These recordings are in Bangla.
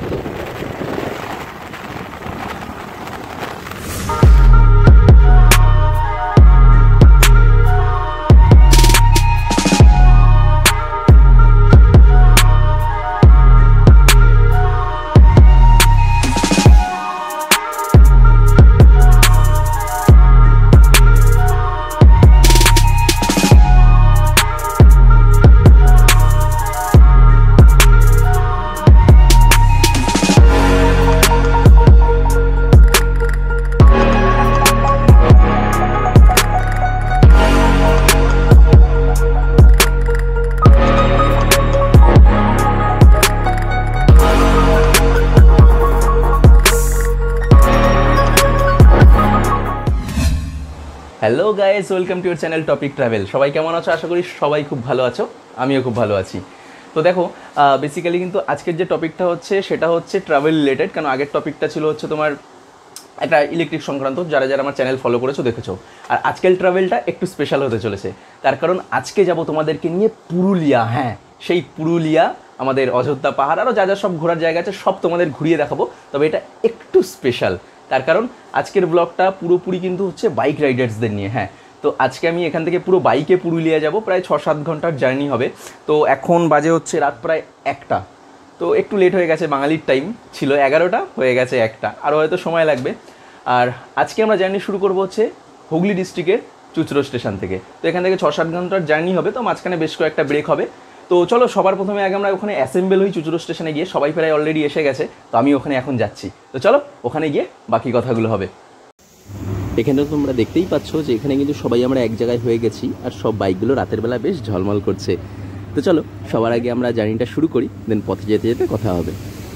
Hello guys, welcome to your channel topic travel. সবাই কেমন আছো? আশা করি সবাই খুব ভালো আছো, আমিও খুব ভালো আছি। তো দেখো, বেসিক্যালি কিন্তু আজকের যে টপিকটা হচ্ছে সেটা হচ্ছে ট্রাভেল রিলেটেড। কারণ আগের টপিকটা ছিল হচ্ছে তোমার একটা ইলেকট্রিক সংক্রান্ত, যারা যারা আমার চ্যানেল ফলো করেছো দেখেছো। আর আজকের ট্রাভেলটা একটু স্পেশাল হতে চলেছে, তার কারণ আজকে যাব তোমাদেরকে নিয়ে পুরুলিয়া। হ্যাঁ, সেই পুরুলিয়া, আমাদের অযোধ্যা পাহাড়, আরও যা যা সব ঘোরার জায়গা আছে সব তোমাদের ঘুরিয়ে দেখাবো। তবে এটা একটু স্পেশাল, তার কারণ আজকের ব্লগটা পুরোপুরি কিন্তু হচ্ছে বাইক রাইডার্সদের নিয়ে। হ্যাঁ, তো আজকে আমি এখান থেকে পুরো বাইকে পুরুলিয়া যাব, প্রায় 6-7 ঘন্টার জার্নি হবে। তো এখন বাজে হচ্ছে রাত প্রায় 1টা, তো একটু লেট হয়ে গেছে। বাঙালির টাইম ছিল 11টা, হয়ে গেছে 1টা, আরও হয়তো সময় লাগবে। আর আজকে আমরা জার্নি শুরু করব হচ্ছে হুগলি ডিস্ট্রিক্টের চুঁচুড়া স্টেশন থেকে। তো এখান থেকে 6-7 ঘন্টার জার্নি হবে, তো মাঝখানে বেশ কয়েকটা ব্রেক হবে। তো চলো, সবার প্রথমে আগে আমরা ওখানে অ্যাসেম্বল হই চুঁচুড়া স্টেশনে গিয়ে। সবাই প্রায় অলরেডি এসে গেছে, তো আমি ওখানে এখন যাচ্ছি। তো চলো, ওখানে গিয়ে বাকি কথাগুলো হবে। এখানে তোমরা দেখতেই পাচ্ছ যে এখানে কিন্তু সবাই আমরা এক জায়গায় হয়ে গেছি, আর সব বাইকগুলো রাতের বেলা বেশ ঝলমল করছে। তো চলো, সবার আগে আমরা জার্নিটা শুরু করি, দেন পথে যেতে যেতে কথা হবে।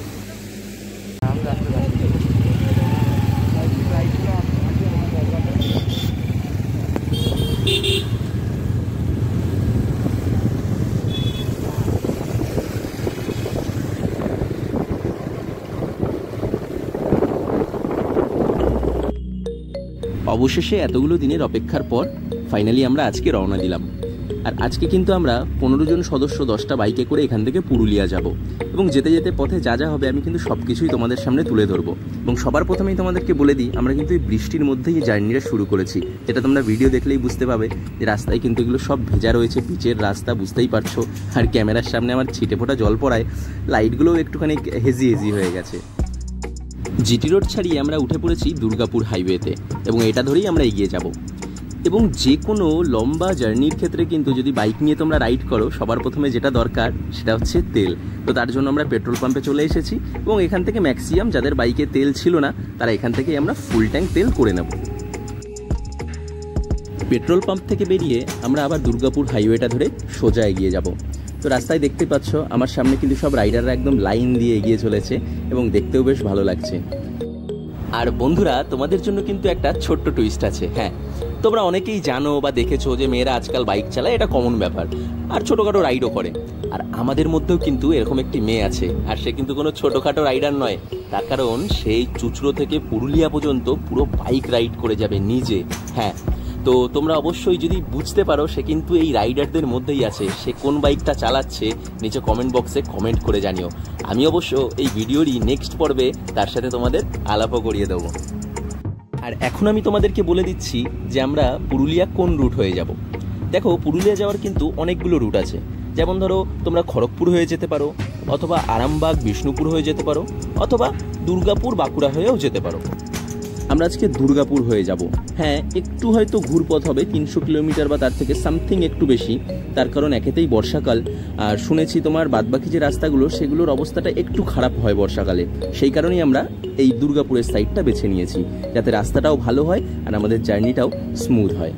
অবশেষে এতগুলো দিনের অপেক্ষার পর ফাইনালি আমরা আজকে রওনা দিলাম। আর আজকে কিন্তু আমরা 15 জন সদস্য 10টা বাইকে করে এখান থেকে পুরুলিয়া যাব। এবং যেতে যেতে পথে যা যা হবে আমি কিন্তু সব কিছুই তোমাদের সামনে তুলে ধরবো। এবং সবার প্রথমেই তোমাদেরকে বলে দিই, আমরা কিন্তু এই বৃষ্টির মধ্যেই এই জার্নিটা শুরু করেছি। যেটা তোমরা ভিডিও দেখলেই বুঝতে পাবে যে রাস্তায় কিন্তু এগুলো সব ভেজা রয়েছে, পিচের রাস্তা, বুঝতেই পারছো। আর ক্যামেরার সামনে আমার ছিটে ফোটা জল পড়ায় লাইটগুলোও একটুখানি হেজি হেজি হয়ে গেছে। জিটি রোড ছাড়িয়ে আমরা উঠে পড়েছি দুর্গাপুর হাইওয়েতে, এবং এটা ধরেই আমরা এগিয়ে যাব। এবং যে কোনো লম্বা জার্নির ক্ষেত্রে কিন্তু যদি বাইক নিয়ে তোমরা রাইড করো, সবার প্রথমে যেটা দরকার সেটা হচ্ছে তেল। তো তার জন্য আমরা পেট্রোল পাম্পে চলে এসেছি, এবং এখান থেকে ম্যাক্সিমাম যাদের বাইকে তেল ছিল না তারা এখান থেকেই আমরা ফুল ট্যাঙ্ক তেল করে নেব। পেট্রোল পাম্প থেকে বেরিয়ে আমরা আবার দুর্গাপুর হাইওয়েটা ধরে সোজা এগিয়ে যাব। তো রাস্তায় দেখতে পাচ্ছ আমার সামনে কিন্তু সব রাইডাররা একদম লাইন দিয়ে এগিয়ে চলেছে, এবং দেখতেও বেশ ভালো লাগছে। আর বন্ধুরা, তোমাদের জন্য কিন্তু একটা ছোট্ট টুইস্ট আছে। হ্যাঁ, তোমরা অনেকেই জানো বা দেখেছো যে মেয়েরা আজকাল বাইক চালায়, এটা কমন ব্যাপার, আর ছোটোখাটো রাইডও করে। আর আমাদের মধ্যেও কিন্তু এরকম একটি মেয়ে আছে, আর সে কিন্তু কোনো ছোটোখাটো রাইডার নয়। তার কারণ সেই চুঁচুড়ো থেকে পুরুলিয়া পর্যন্ত পুরো বাইক রাইড করে যাবে নিজে। হ্যাঁ, তো তোমরা অবশ্যই যদি বুঝতে পারো সে কিন্তু এই রাইডারদের মধ্যেই আছে। সে কোন বাইকটা চালাচ্ছে নিচে কমেন্ট বক্সে কমেন্ট করে জানিও। আমি অবশ্য এই ভিডিওরই নেক্সট পর্বে তার সাথে তোমাদের আলাপও করিয়ে দেবো। আর এখন আমি তোমাদেরকে বলে দিচ্ছি যে আমরা পুরুলিয়া কোন রুট হয়ে যাব। দেখো, পুরুলিয়া যাওয়ার কিন্তু অনেকগুলো রুট আছে। যেমন ধরো, তোমরা খড়গপুর হয়ে যেতে পারো, অথবা আরামবাগ-বিষ্ণুপুর হয়ে যেতে পারো, অথবা দুর্গাপুর-বাঁকুড়া হয়েও যেতে পারো। আমরা আজকে দুর্গাপুর হয়ে যাব। হ্যাঁ, একটু হয়তো ঘুরপথ হবে, 300 কিলোমিটার বা তার থেকে সামথিং একটু বেশি। তার কারণ একেতেই বর্ষাকাল, আর শুনেছি তোমার বাদবাকি যে রাস্তাগুলো সেগুলোর অবস্থাটা একটু খারাপ হয় বর্ষাকালে। সেই কারণেই আমরা এই দুর্গাপুরের সাইডটা বেছে নিয়েছি, যাতে রাস্তাটাও ভালো হয় আর আমাদের জার্নিটাও স্মুথ হয়।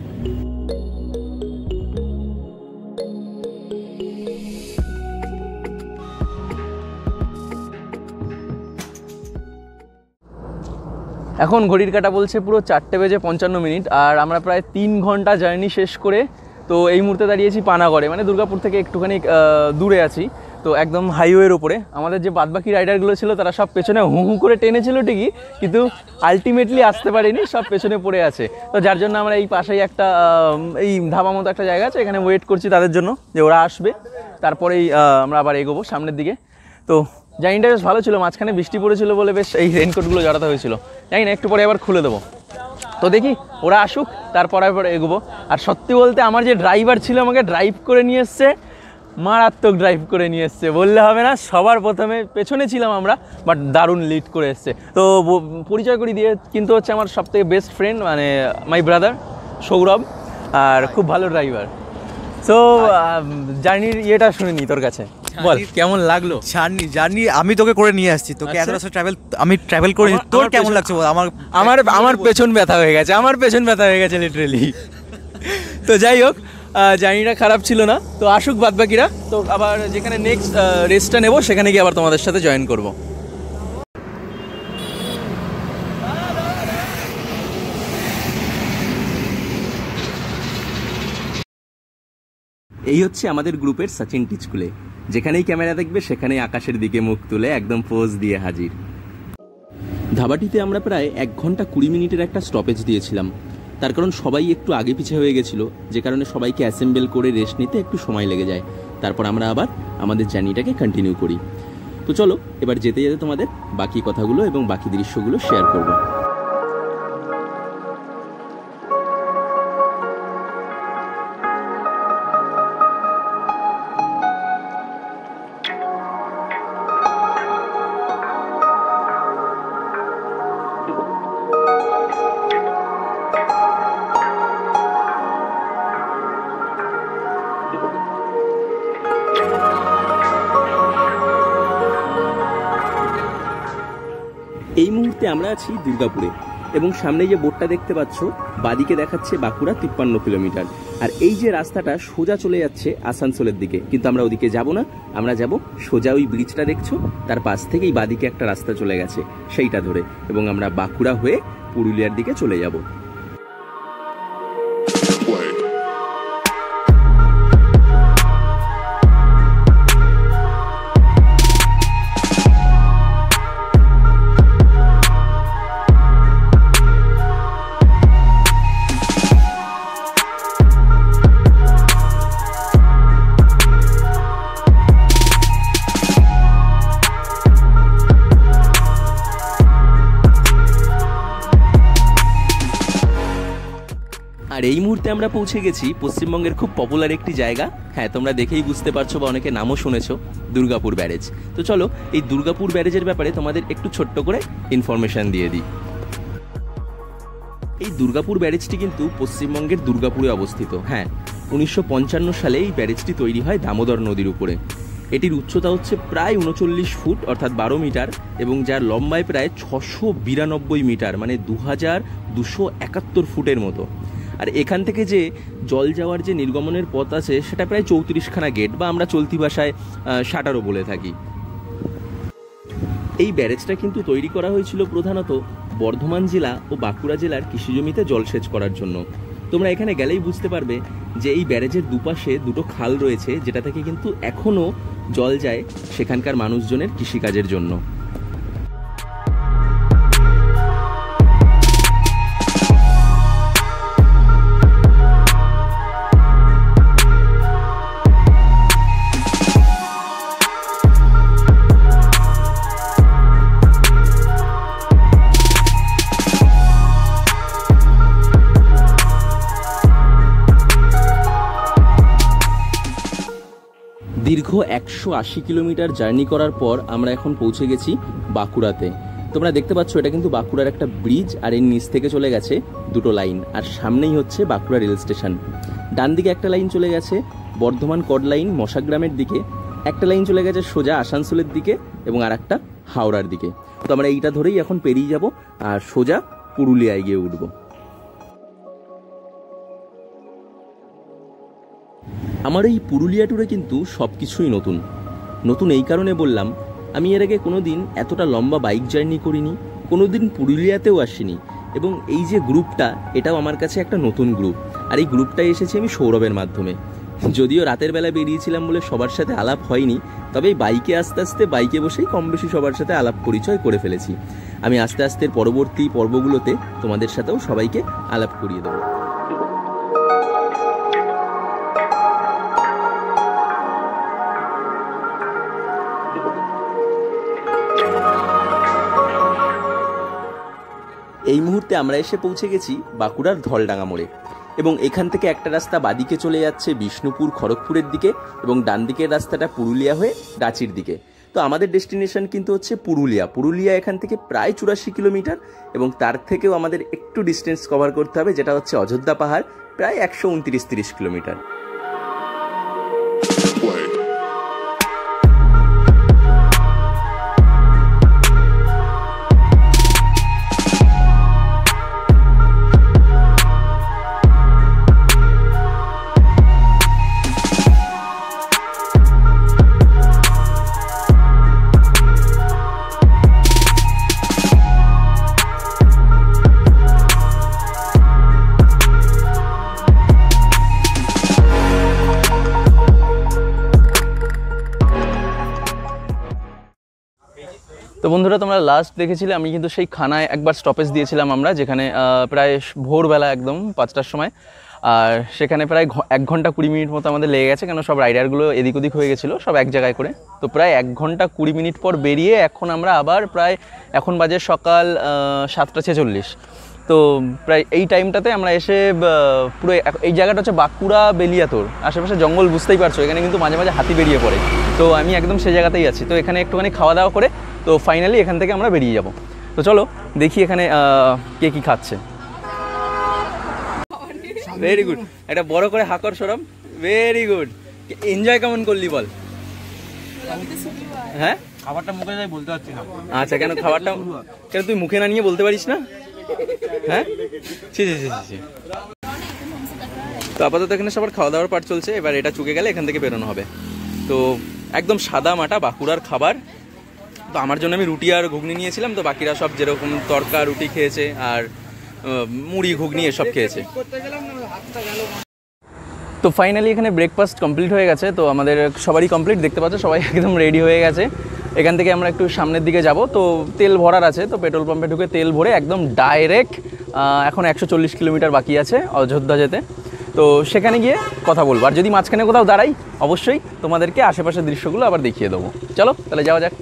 এখন ঘড়ির কাঁটা বলছে পুরো 4:55, আর আমরা প্রায় 3 ঘন্টা জার্নি শেষ করে তো এই মুহূর্তে দাঁড়িয়েছি পানাগড়ে, মানে দুর্গাপুর থেকে একটুখানি দূরে আছি। তো একদম হাইওয়ের ওপরে আমাদের যে বাদবাকি রাইডারগুলো ছিল তারা সব পেছনে হু হু করে টেনেছিল ঠিকই, কিন্তু আলটিমেটলি আসতে পারেনি, সব পেছনে পড়ে আছে। তো যার জন্য আমরা এই পাশেই একটা এই ধাবা মতো একটা জায়গা আছে, এখানে ওয়েট করছি তাদের জন্য যে ওরা আসবে, তারপরেই আমরা আবার এগোবো সামনের দিকে। তো জার্নিটা বেশ ভালো ছিল, মাঝখানে বৃষ্টি পড়েছিল বলে বেশ এই রেনকোটগুলো জড়াতে হয়েছিল। জানি না, একটু পরে আবার খুলে দেবো। তো দেখি ওরা আসুক, তারপর এগোবো। আর সত্যি বলতে আমার যে ড্রাইভার ছিল আমাকে ড্রাইভ করে নিয়ে এসছে, মারাত্মক ড্রাইভ করে নিয়ে এসছে বললে হবে না। সবার প্রথমে পেছনে ছিলাম আমরা, বাট দারুণ লিড করে এসছে। তো পরিচয় করি দিয়ে, কিন্তু হচ্ছে আমার সবথেকে বেস্ট ফ্রেন্ড, মানে মাই ব্রাদার সৌরভ, আর খুব ভালো ড্রাইভার। সো জার্নির ইয়েটা শুনে নি তোর কাছে, বল কেমন লাগলো জার্নি? আমি তোকে করে নিয়ে আসছি, তোকে এত রাস্তা আমি ট্রাভেল করি, তোর কেমন লাগছে বল? আমার পেছন ব্যথা হয়ে গেছে, লিটারেলি। তো যাই হোক, জার্নিটা খারাপ ছিল না। তো আসুক বাদবাকিরা, তো আবার যেখানে নেক্সট রেস্টটা নেবো সেখানে গিয়ে আবার তোমাদের সাথে জয়েন করব। এই হচ্ছে আমাদের গ্রুপের সচিন টিচকুলে। যেখানেই ক্যামেরা দেখবে সেখানেই আকাশের দিকে মুখ তুলে একদম পোজ দিয়ে হাজির। ধাবাটিতে আমরা প্রায় 1 ঘন্টা 20 মিনিটের একটা স্টপেজ দিয়েছিলাম, তার কারণ সবাই একটু আগে পিছে হয়ে গেছিলো, যে কারণে সবাইকে অ্যাসেম্বল করে রেস্ট নিতে একটু সময় লেগে যায়। তারপর আমরা আবার আমাদের জার্নিটাকে কন্টিনিউ করি। তো চলো এবার যেতে যেতে তোমাদের বাকি কথাগুলো এবং বাকি দৃশ্যগুলো শেয়ার করবো। এই মুহূর্তে আমরা আছি দুর্গাপুরে, এবং সামনে যে বোর্ডটা দেখতে পাচ্ছ বাদিকে দেখাচ্ছে বাঁকুড়া 53 কিলোমিটার। আর এই যে রাস্তাটা সোজা চলে যাচ্ছে আসানসোলের দিকে, কিন্তু আমরা ওদিকে যাব না, আমরা যাব সোজা ওই ব্রিজটা দেখছো তার পাশ থেকেই বাদিকে একটা রাস্তা চলে গেছে সেইটা ধরে, এবং আমরা বাঁকুড়া হয়ে পুরুলিয়ার দিকে চলে যাব। আর এই মুহূর্তে আমরা পৌঁছে গেছি পশ্চিমবঙ্গের খুব পপুলার একটি জায়গা। হ্যাঁ, তোমরা দেখেই বুঝতে পারছো বা অনেকে নামও শুনেছো, দুর্গাপুর ব্যারেজ। তো চলো এই দুর্গাপুর ব্যারেজের ব্যাপারে তোমাদের একটু ছোট্ট করে ইনফরমেশন দিয়ে দিই। এই দুর্গাপুর ব্যারেজটি কিন্তু পশ্চিমবঙ্গের দুর্গাপুরে অবস্থিত। হ্যাঁ, 1955 সালে এই ব্যারেজটি তৈরি হয় দামোদর নদীর উপরে। এটির উচ্চতা হচ্ছে প্রায় 39 ফুট অর্থাৎ 12 মিটার, এবং যার লম্বায় প্রায় 692 মিটার মানে 2271 ফুটের মতো। আর এখান থেকে যে জল যাওয়ার যে নির্গমনের পথ আছে সেটা প্রায় 34খানা গেট, বা আমরা চলতি ভাষায় শাটারও বলে থাকি। এই ব্যারেজটা কিন্তু তৈরি করা হয়েছিল প্রধানত বর্ধমান জেলা ও বাঁকুড়া জেলার কৃষিজমিতে জলসেচ করার জন্য। তোমরা এখানে গেলেই বুঝতে পারবে যে এই ব্যারেজের দুপাশে দুটো খাল রয়েছে, যেটা থেকে কিন্তু এখনও জল যায় সেখানকার মানুষজনের কৃষিকাজের জন্য। দীর্ঘ 180 কিলোমিটার জার্নি করার পর আমরা এখন পৌঁছে গেছি বাঁকুড়াতে। তোমরা দেখতে পাচ্ছ এটা কিন্তু বাঁকুড়ার একটা ব্রিজ, আর এর নিচ থেকে চলে গেছে দুটো লাইন, আর সামনেই হচ্ছে বাঁকুড়া রেল স্টেশন। ডান দিকে একটা লাইন চলে গেছে বর্ধমান কড লাইন মশাগ্রামের দিকে, একটা লাইন চলে গেছে সোজা আসানসোলের দিকে, এবং আর একটা হাওড়ার দিকে। তো আমরা এইটা ধরেই এখন পেরিয়ে যাব আর সোজা পুরুলিয়ায় গিয়ে উঠবো। আমার এই পুরুলিয়া ট্যুরে কিন্তু সব কিছুই নতুন। নতুন এই কারণে বললাম, আমি এর আগে কোনো দিন এতটা লম্বা বাইক জার্নি করিনি, কোনো দিন পুরুলিয়াতেও আসিনি, এবং এই যে গ্রুপটা এটাও আমার কাছে একটা নতুন গ্রুপ। আর এই গ্রুপটায় এসেছি আমি সৌরভের মাধ্যমে। যদিও রাতের বেলা বেরিয়েছিলাম বলে সবার সাথে আলাপ হয়নি, তবে এই বাইকে আস্তে আস্তে বাইকে বসেই কম বেশি সবার সাথে আলাপ পরিচয় করে ফেলেছি। আমি আস্তে আস্তে পরবর্তী পর্বগুলোতে তোমাদের সাথেও সবাইকে আলাপ করিয়ে দেবো। মুহূর্তে আমরা এসে পৌঁছে গেছি বাঁকুড়ার ধলডাঙ্গা মোড়ে, এবং এখান থেকে একটা রাস্তা বাদিকে চলে যাচ্ছে বিষ্ণুপুর খড়গপুরের দিকে, এবং ডান দিকের রাস্তাটা পুরুলিয়া হয়ে রাঁচির দিকে। তো আমাদের ডেস্টিনেশন কিন্তু হচ্ছে পুরুলিয়া। পুরুলিয়া এখান থেকে প্রায় 84 কিলোমিটার, এবং তার থেকেও আমাদের একটু ডিস্টেন্স কভার করতে হবে, যেটা হচ্ছে অযোধ্যা পাহাড়, প্রায় 129-30 কিলোমিটার। তো বন্ধুরা, তোমরা লাস্ট দেখেছিলে আমি কিন্তু সেই খানায় একবার স্টপেজ দিয়েছিলাম আমরা, যেখানে প্রায় ভোরবেলা একদম 5টার সময়, আর সেখানে প্রায় 1 ঘন্টা 20 মিনিট মতো আমাদের লেগে গেছে, কেন সব রাইডারগুলো এদিক ওদিক হয়ে গেছিলো সব এক জায়গায় করে। তো প্রায় 1 ঘন্টা 20 মিনিট পর বেরিয়ে এখন আমরা আবার প্রায়, এখন বাজে সকাল 7টা 46। তো প্রায় এই টাইমটাতে আমরা এসে পুরো এই জায়গাটা হচ্ছে বাঁকুড়া বেলিয়াতোর আশেপাশে জঙ্গল, বুঝতেই পারছো, এখানে কিন্তু মাঝে মাঝে হাতি বেরিয়ে পড়ে। তো আমি একদম সেই জায়গাতেই আছি। তো এখানে একটুখানি খাওয়া দাওয়া করে তো ফাইনালি এখান থেকে আমরা বেরিয়ে যাব। তো চলো দেখি এখানে কে কী খাচ্ছে। ভেরি গুড, একটা বড় করে হাকর সরম, ভেরি গুড। এনজয় কেমন করলি বল? হ্যাঁ, খাবারটা মুখে যাই বলতে পারছি না। আচ্ছা, কেন খাবারটা কেন তুই মুখে না নিয়ে বলতে পারিস না? হ্যাঁ, ছি ছি ছি ছি। তো আপাতত এখানে সবার খাওয়া দাওয়ার পার্ট চলছে, এবার এটা চুকে গেলে এখান থেকে বেরোনো হবে। তো একদম সাদা মাটা বাঁকুড়ার খাবার। তো আমার জন্য আমি রুটি আর ঘুগনি নিয়েছিলাম, তো বাকিরা সব যেরকম তরকা রুটি খেয়েছে আর মুড়ি ঘুগনি এসব খেয়েছে। তো ফাইনালি এখানে ব্রেকফাস্ট কমপ্লিট হয়ে গেছে। তো আমাদের সবারই কমপ্লিট, দেখতে পাচ্ছ সবাই একদম রেডি হয়ে গেছে। এখান থেকে আমরা একটু সামনের দিকে যাব। তো তেল ভরার আছে, তো পেট্রোল পাম্পে ঢুকে তেল ভরে একদম ডাইরেক্ট এখন 140 কিলোমিটার বাকি আছে অযোধ্যা যেতে। তো সেখানে গিয়ে কথা বলবো, আর যদি মাঝখানে কোথাও দাঁড়াই অবশ্যই তোমাদেরকে আশেপাশের দৃশ্যগুলো আবার দেখিয়ে দেবো। চলো তাহলে যাওয়া যাক।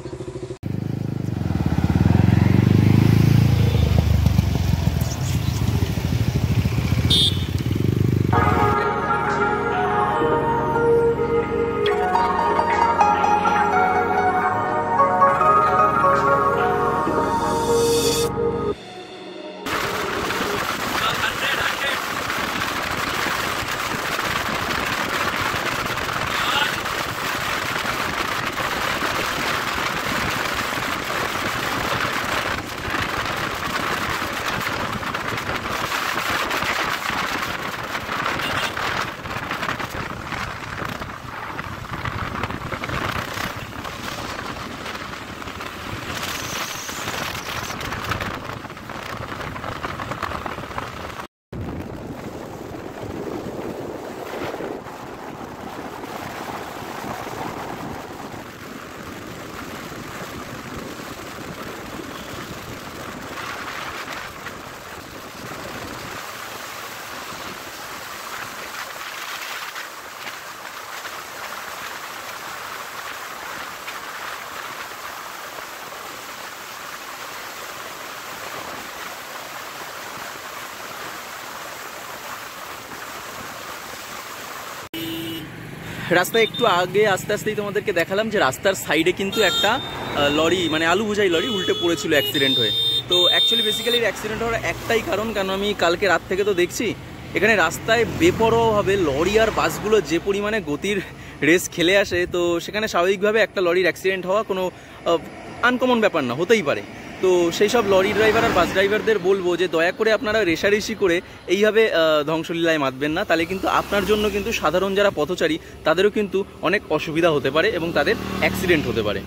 রাস্তায় একটু আগে আস্তে আস্তেই তোমাদেরকে দেখালাম যে রাস্তার সাইডে কিন্তু একটা লরি, মানে আলু বোঝাই লরি উল্টে পড়েছিল অ্যাক্সিডেন্ট হয়ে। তো অ্যাকচুয়ালি বেসিক্যালি অ্যাক্সিডেন্ট হওয়ার একটাই কারণ, কেন আমি কালকে রাত থেকে তো দেখছি এখানে রাস্তায় বেপরোয়াভাবে লরি আর বাসগুলো যে পরিমাণে গতির রেস খেলে আসে, তো সেখানে স্বাভাবিকভাবে একটা লরির অ্যাক্সিডেন্ট হওয়া কোনো আনকমন ব্যাপার না, হতেই পারে। তো সেই সব লরি ড্রাইভার আর বাস ড্রাইভারদের বলবো যে দয়া করে আপনারা রেষারেষি করে এইভাবে ধ্বংসলীলায় মাতবেন না, তাহলে কিন্তু আপনার জন্য কিন্তু সাধারণ যারা পথচারী তাদেরও কিন্তু অনেক অসুবিধা হতে পারে এবং তাদের অ্যাক্সিডেন্ট হতে পারে।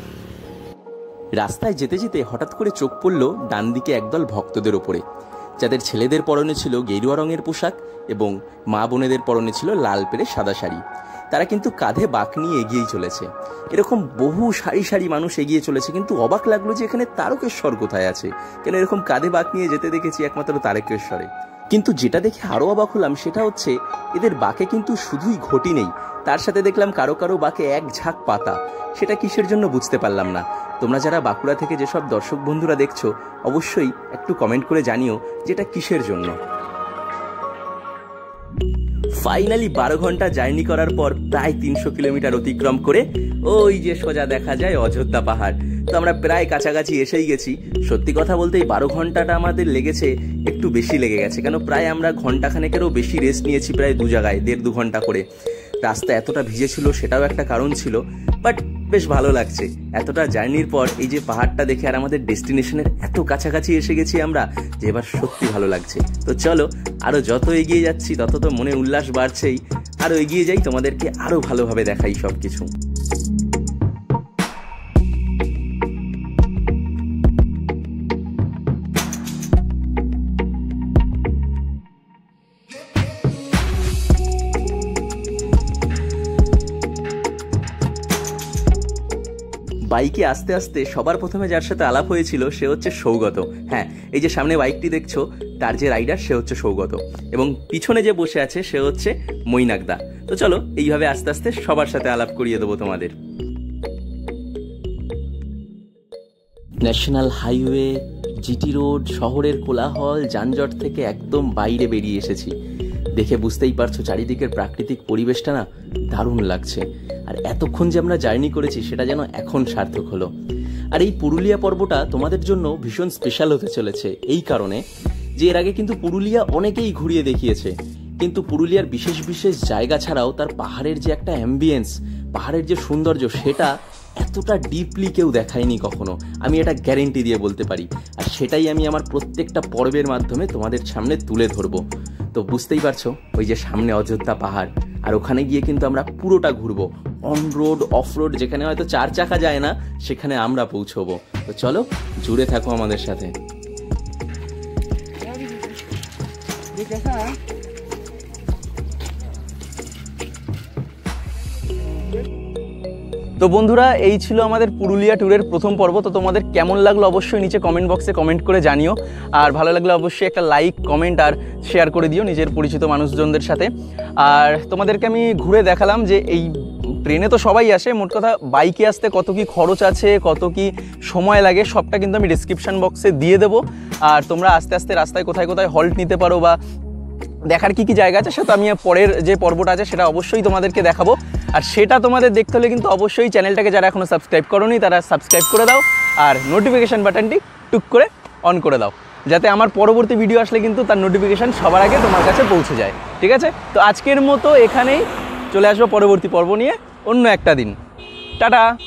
রাস্তায় যেতে যেতে হঠাৎ করে চোখ পড়ল ডান দিকে একদল ভক্তদের ওপরে, যাদের ছেলেদের পরনে ছিল গেরুয়া রঙের পোশাক এবং মা বোনেদের পরনে ছিল লাল পেরে সাদা শাড়ি। তারা কিন্তু কাঁধে বাঁক নিয়ে এগিয়েই চলেছে। এরকম বহু সারি সারি মানুষ এগিয়ে চলেছে, কিন্তু অবাক লাগলো যে এখানে তারকেশ্বর কোথায় আছে, কেন এরকম কাঁধে বাঁক নিয়ে যেতে দেখেছি একমাত্র তারকেশ্বরে। কিন্তু যেটা দেখে আরও অবাক হলাম সেটা হচ্ছে এদের বাঁকে কিন্তু শুধুই ঘটি নেই, তার সাথে দেখলাম কারো কারো বাঁকে এক ঝাঁক পাতা। সেটা কিসের জন্য বুঝতে পারলাম না। তোমরা যারা বাঁকুড়া থেকে যেসব দর্শক বন্ধুরা দেখছো অবশ্যই একটু কমেন্ট করে জানিও যে এটা কিসের জন্য। ফাইনালি 12 ঘন্টা জার্নি করার পর প্রায় 300 কিলোমিটার অতিক্রম করে ওই যে সোজা দেখা যায় অযোধ্যা পাহাড়। তো আমরা প্রায় কাছাকাছি এসেই গেছি। সত্যি কথা বলতে এই 12 ঘন্টাটা আমাদের লেগেছে একটু বেশি লেগে গেছে, কেন প্রায় আমরা ঘন্টাখানেকেরও বেশি রেস্ট নিয়েছি, প্রায় 2 জায়গায় 1.5-2 ঘন্টা করে। রাস্তা এতটা ভিজে ছিল সেটাও একটা কারণ ছিল, বাট বেশ ভালো লাগছে এতটা জার্নির পর এই যে পাহাড়টা দেখে। আর আমাদের ডেস্টিনেশনের এত কাছাকাছি এসে গেছি আমরা যে এবার সত্যি ভালো লাগছে। তো চলো আরও যত এগিয়ে যাচ্ছি তত তো মনে উল্লাস বাড়ছেই, আরও এগিয়ে যাই, তোমাদেরকে আরও ভালোভাবে দেখাই সব কিছু। বাইকে আস্তে আস্তে সবার প্রথমে যার সাথে আলাপ হয়েছিল সে হচ্ছে সৌগত। হ্যাঁ, এই যে সামনে বাইকটি দেখছো তার যে রাইডার সে হচ্ছে সৌগত, এবং পিছনে যে বসে আছে সে হচ্ছে মৈনাকদা। তো চলো এইভাবে আস্তে আস্তে সবার সাথে আলাপ করিয়ে দেবো তোমাদের। ন্যাশনাল হাইওয়ে, জিটি রোড, শহরের কোলাহল যানজট থেকে একদম বাইরে বেরিয়ে এসেছি। দেখে বুঝতেই পারছো চারিদিকের প্রাকৃতিক পরিবেশটা না দারুণ লাগছে। আর এতক্ষণ যে আমরা জার্নি করেছি সেটা যেন এখন সার্থক হলো। আর এই পুরুলিয়া পর্বটা তোমাদের জন্য ভীষণ স্পেশাল হতে চলেছে এই কারণে যে এর আগে কিন্তু পুরুলিয়া অনেকেই ঘুরিয়ে দেখিয়েছে, কিন্তু পুরুলিয়ার বিশেষ বিশেষ জায়গা ছাড়াও তার পাহাড়ের যে একটা অ্যাম্বিয়েন্স, পাহাড়ের যে সৌন্দর্য সেটা এতটা ডিপলি কেউ দেখায়নি কখনো, আমি এটা গ্যারেন্টি দিয়ে বলতে পারি। আর সেটাই আমি আমার প্রত্যেকটা পর্বের মাধ্যমে তোমাদের সামনে তুলে ধরবো। তো বুঝতেই পারছো ওই যে সামনে অযোধ্যা পাহাড়, আর ওখানে গিয়ে কিন্তু আমরা পুরোটা ঘুরবো, অন রোড অফ রোড, যেখানে হয়তো 4 চাকা যায় না সেখানে আমরা পৌঁছবো। তো চলো জুড়ে থাকো আমাদের সাথে। তো বন্ধুরা এই ছিল আমাদের পুরুলিয়া ট্যুরের প্রথম পর্ব। তো তোমাদের কেমন লাগলো অবশ্যই নিচে কমেন্ট বক্সে কমেন্ট করে জানিও, আর ভালো লাগলে অবশ্যই একটা লাইক কমেন্ট আর শেয়ার করে দিও নিজের পরিচিত মানুষজনদের সাথে। আর তোমাদেরকে আমি ঘুরে দেখালাম যে এই ট্রেনে তো সবাই আসে, মোট কথা বাইকে আসতে কত কি খরচ আছে, কত কি সময় লাগে সবটা কিন্তু আমি ডেসক্রিপশন বক্সে দিয়ে দেবো। আর তোমরা আস্তে আস্তে রাস্তায় কোথায় কোথায় হল্ট নিতে পারো বা দেখার কি কি জায়গা আছে সেটা আমি পরের যে পর্বটা আছে সেটা অবশ্যই তোমাদেরকে দেখাবো। আর সেটা তোমাদের দেখতে হলে কিন্তু অবশ্যই চ্যানেলটাকে যারা এখনও সাবস্ক্রাইব করোনি তারা সাবস্ক্রাইব করে দাও, আর নোটিফিকেশান বাটনটি টুক করে অন করে দাও, যাতে আমার পরবর্তী ভিডিও আসলে কিন্তু তার নোটিফিকেশান সবার আগে তোমার কাছে পৌঁছে যায়। ঠিক আছে, তো আজকের মতো এখানেই, চলে আসবো পরবর্তী পর্ব নিয়ে অন্য একটা দিন। টাটা।